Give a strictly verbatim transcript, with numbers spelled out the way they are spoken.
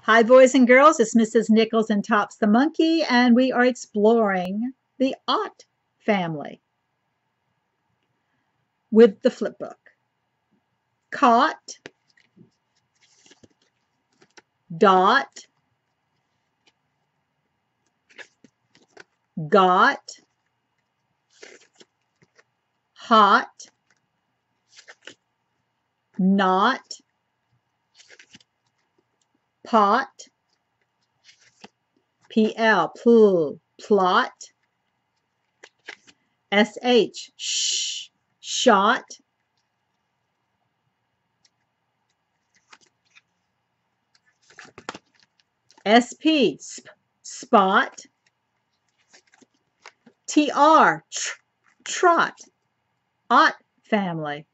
Hi, boys and girls. It's Missus Nichols and Tops the Monkey, and we are exploring the ought family with the flip book. Caught, dot, got, hot, not, pot, pl, pl, plot, sh, sh, shot, sp, sp, spot, tr, tr, trot, ought family.